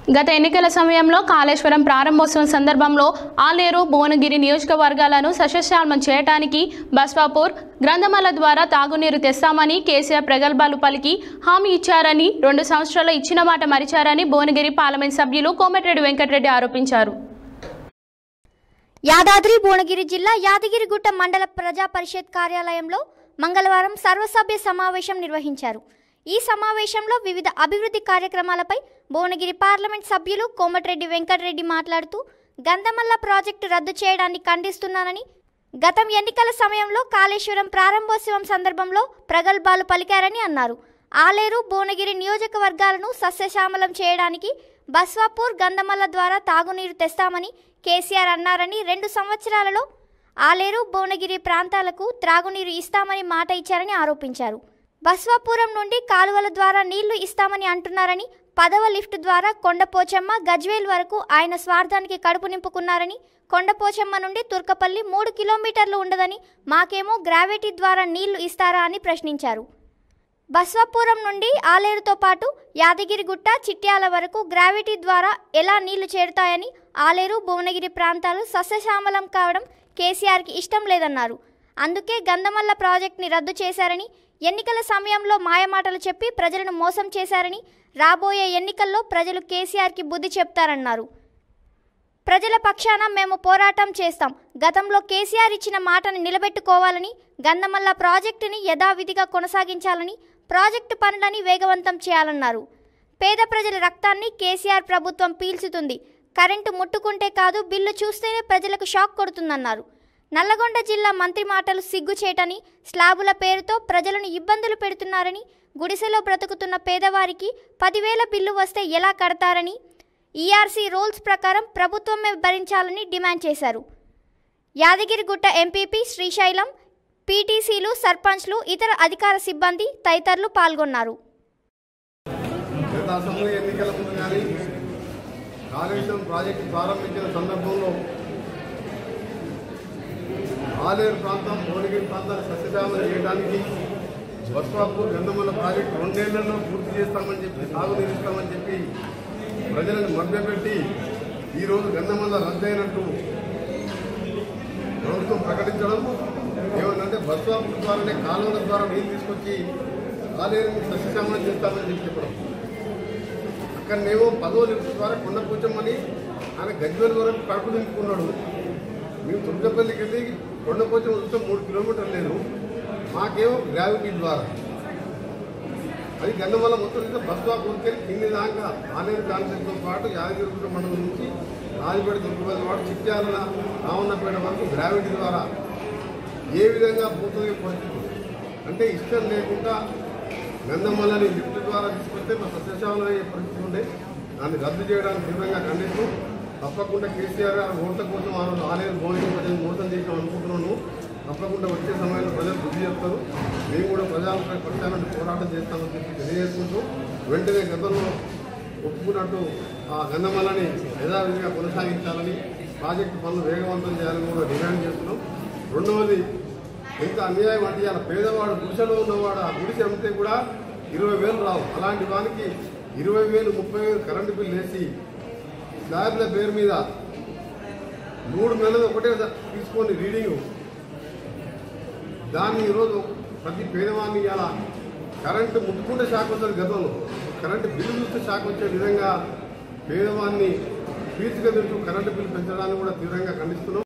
గత ఎన్నికల సమయంలో కాళేశ్వరం ప్రారంభోత్సవం సందర్భంలో ఆలేరు భువనగిరి నియోజకవర్గాలను సస్యశ్యామలం చేయడానికి బస్వాపూర్ గ్రంథమాల ద్వారా తాగునీరు తెస్తామని కేసీఆర్ ప్రగల్భాలు పలికి హామీ ఇచ్చారని 2 సంవత్సరాల్లో ఇచ్చిన మాట మరిచారని భువనగిరి పార్లమెంట్ సభ్యులు కోమటిరెడ్డి వెంకటరెడ్డి ఆరోపించారు. యాదాద్రి భువనగిరి జిల్లా యాదగిరిగుట్ట మండల ప్రజా పరిషత్ కార్యాలయంలో మంగళవారం సర్వసభ్య సమావేశం నిర్వహించారు. ఈ సమావేశంలో వివిధ అభివృద్ధి కార్యక్రమాలపై భువనగిరి పార్లమెంట్ సభ్యులు కోమటిరెడ్డి వెంకటరెడ్డి మాట్లాడుతూ గంధమల్ల ప్రాజెక్టు రద్దు చేయడాన్ని ఖండిస్తున్నానని, గతం ఎన్నికల సమయంలో కాళేశ్వరం ప్రారంభోత్సవం సందర్భంలో ప్రగల్భాలు పలికారని అన్నారు. ఆలేరు భువనగిరి నియోజకవర్గాలను సస్యశ్యామలం చేయడానికి బస్వాపూర్ గంధమల్ల ద్వారా తాగునీరు తెస్తామని కేసీఆర్ అన్నారని, 2 సంవత్సరాలలో ఆలేరు భువనగిరి ప్రాంతాలకు త్రాగునీరు ఇస్తామని మాట ఇచ్చారని ఆరోపించారు. బస్వాపురం నుండి కాలువల ద్వారా నీళ్లు ఇస్తామని అంటున్నారని, 10వ లిఫ్ట్ ద్వారా కొండపోచమ్మ గజ్వేల్ వరకు ఆయన స్వార్థానికి కడుపు నింపుకున్నారని, కొండపోచమ్మ నుండి తుర్కపల్లి 3 కిలోమీటర్లు ఉండదని, మాకేమో గ్రావిటీ ద్వారా నీళ్లు ఇస్తారా అని ప్రశ్నించారు. బస్వాపురం నుండి ఆలేరుతో పాటు యాదగిరిగుట్ట చిట్యాల వరకు గ్రావిటీ ద్వారా ఎలా నీళ్లు చేరుతాయని, ఆలేరు భువనగిరి ప్రాంతాలు సస్యశ్యామలం కావడం కేసీఆర్కి ఇష్టం లేదన్నారు. అందుకే గంధమల్ల ప్రాజెక్టుని రద్దు చేశారని, ఎన్నికల సమయంలో మాయమాటలు చెప్పి ప్రజలను మోసం చేశారని, రాబోయే ఎన్నికల్లో ప్రజలు కేసీఆర్కి బుద్ధి చెప్తారన్నారు. ప్రజల పక్షాన మేము పోరాటం చేస్తాం. గతంలో కేసీఆర్ ఇచ్చిన మాటను నిలబెట్టుకోవాలని, గంధమల్ల ప్రాజెక్టుని యథావిధిగా కొనసాగించాలని, ప్రాజెక్టు పనులని వేగవంతం చేయాలన్నారు. పేద ప్రజల రక్తాన్ని కేసీఆర్ ప్రభుత్వం పీల్చుతుంది. కరెంటు ముట్టుకుంటే కాదు, బిల్లు చూస్తేనే ప్రజలకు షాక్ కొడుతుందన్నారు. నల్లగొండ జిల్లా మంత్రి మాటలు సిగ్గుచేటని, స్లాబుల పేరుతో ప్రజలను ఇబ్బందులు పెడుతున్నారని, గుడిసెలో బ్రతుకుతున్న పేదవారికి 10,000 బిల్లు వస్తే ఎలా కడతారని, ఈఆర్సీ రూల్స్ ప్రకారం ప్రభుత్వమే భరించాలని డిమాండ్ చేశారు. యాదగిరిగుట్ట ఎంపీపీ శ్రీశైలం, పీటీసీలు, సర్పంచ్లు, ఇతర అధికార సిబ్బంది తదితరులు పాల్గొన్నారు. ఆలేరు ప్రాంతం భువనగిరి ప్రాంతాన్ని సస్యశ్యామలం చేయడానికి బస్వాపూర్ గంధమల్ల ప్రాజెక్టు 2 ఏళ్లలో పూర్తి చేస్తామని చెప్పి, సాగునీరు ఇస్తామని చెప్పి ప్రజలను మభ్యపెట్టి ఈరోజు గంధమల్ల రద్దయినట్టు ప్రభుత్వం ప్రకటించడం ఏమన్నంటే బస్వాపూర్ ద్వారానే కాలువల ద్వారా నీళ్ళు తీసుకొచ్చి ఆలేరుని సస్యశ్యామలం చేస్తామని చెప్పి చెప్పడం. అక్కడనేమో 10వ లిఫ్ట్ ద్వారా కొండపోచమ్మని ఆయన గజ్వేల్ వరకు కడుపు నింపుకున్నాడు. మేము తుర్కపల్లికి వెళ్ళి కొండపోచమ్మ వస్తే 3 కిలోమీటర్లు లేదు, మాకేమో గ్రావిటీ ద్వారా. అది గంధమల్ల మొత్తం బస్వాపూర్కి కింది దాకా ఆలేరు కాన్సెప్ట్తో పాటు యాదగిరిగుట్ట మండలం నుంచి రాజపేట తుర్కపల్లి పాటు చిట్యాల రావన్నపేట వరకు గ్రావిటీ ద్వారా ఏ విధంగా పోతుంది పరిస్థితి అంటే ఇష్టం లేకుండా గంధమల్లని లిఫ్ట్ ద్వారా తీసుకొస్తే మా సస్యశ్యామలం అయ్యే పరిస్థితి ఉండే. దాన్ని రద్దు చేయడానికి తీవ్రంగా ఖండిస్తూ తప్పకుండా కేసీఆర్ ఓట్ల కోసం ఆలేరు భువనగిరి ప్రజలు మోసం చేసాం అనుకుంటున్నాను. తప్పకుండా వచ్చే సమయంలో ప్రజలు బుద్ధి చెప్తారు. మేము కూడా ప్రజలపై పక్షాన పోరాటం చేస్తామని చెప్పి తెలియజేసుకుంటూ వెంటనే గతంలో ఒప్పుకున్నట్టు ఆ గంధమల్లని యథావిధిగా కొనసాగించాలని, ప్రాజెక్టు పనులు వేగవంతం చేయాలని కూడా డిమాండ్ చేస్తున్నాం. రెండవది, ఎంత అన్యాయం అంటే ఇలా పేదవాడు గుడిసెలో ఉన్నవాడు ఆ గుడిసె అమ్మితే కూడా 20,000 రావు. అలాంటి వానికి 20,000, 30,000 కరెంటు బిల్లు వేసి స్లాబ్ల పేరు మీద 3 నెలలు ఒకటే తీసుకొని రీడింగు, దాన్ని ఈరోజు ప్రతి పేదవాడిని ఇలా కరెంటు ముట్టుకుంటే షాక్ వస్తుంది. గతంలో కరెంటు బిల్లు చూస్తే షాక్ వచ్చే విధంగా పేదవాడిని పీల్చుగా తింటూ కరెంటు బిల్లు పెంచడాన్ని కూడా తీవ్రంగా ఖండిస్తున్నాం.